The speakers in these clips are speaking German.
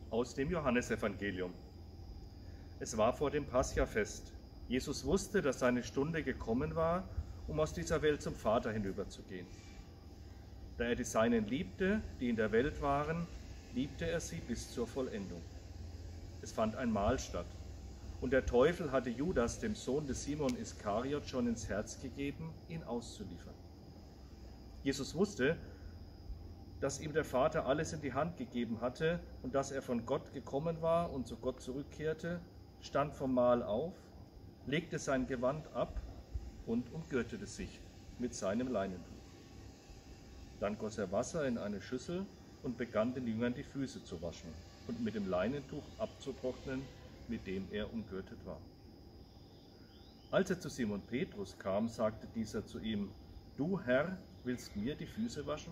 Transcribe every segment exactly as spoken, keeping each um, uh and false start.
Aus dem Johannesevangelium. Es war vor dem Paschafest. Jesus wusste, dass seine Stunde gekommen war, um aus dieser Welt zum Vater hinüberzugehen. Da er die Seinen liebte, die in der Welt waren, liebte er sie bis zur Vollendung. Es fand ein Mahl statt, und der Teufel hatte Judas, dem Sohn des Simon Iskariot, schon ins Herz gegeben, ihn auszuliefern. Jesus wusste, dass ihm der Vater alles in die Hand gegeben hatte und dass er von Gott gekommen war und zu Gott zurückkehrte, stand vom Mahl auf, legte sein Gewand ab und umgürtete sich mit seinem Leinentuch. Dann goss er Wasser in eine Schüssel und begann den Jüngern die Füße zu waschen und mit dem Leinentuch abzutrocknen, mit dem er umgürtet war. Als er zu Simon Petrus kam, sagte dieser zu ihm: Du, Herr, willst mir die Füße waschen?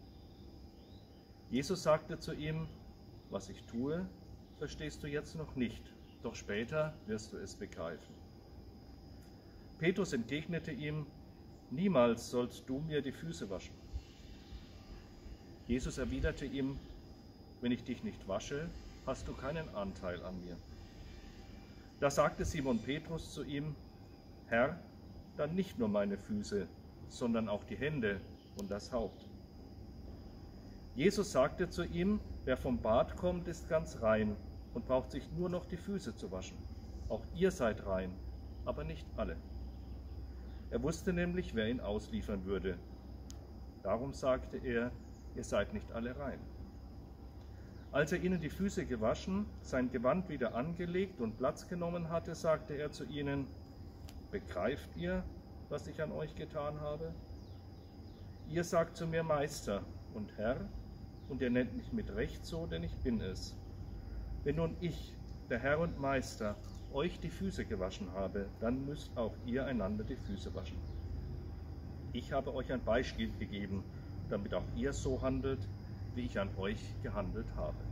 Jesus sagte zu ihm: Was ich tue, verstehst du jetzt noch nicht, doch später wirst du es begreifen. Petrus entgegnete ihm: Niemals sollst du mir die Füße waschen. Jesus erwiderte ihm: Wenn ich dich nicht wasche, hast du keinen Anteil an mir. Da sagte Simon Petrus zu ihm: Herr, dann nicht nur meine Füße, sondern auch die Hände und das Haupt. Jesus sagte zu ihm: Wer vom Bad kommt, ist ganz rein und braucht sich nur noch die Füße zu waschen. Auch ihr seid rein, aber nicht alle. Er wusste nämlich, wer ihn ausliefern würde. Darum sagte er: Ihr seid nicht alle rein. Als er ihnen die Füße gewaschen, sein Gewand wieder angelegt und Platz genommen hatte, sagte er zu ihnen: Begreift ihr, was ich an euch getan habe? Ihr sagt zu mir Meister und Herr, und ihr nennt mich mit Recht so, denn ich bin es. Wenn nun ich, der Herr und Meister, euch die Füße gewaschen habe, dann müsst auch ihr einander die Füße waschen. Ich habe euch ein Beispiel gegeben, damit auch ihr so handelt, wie ich an euch gehandelt habe.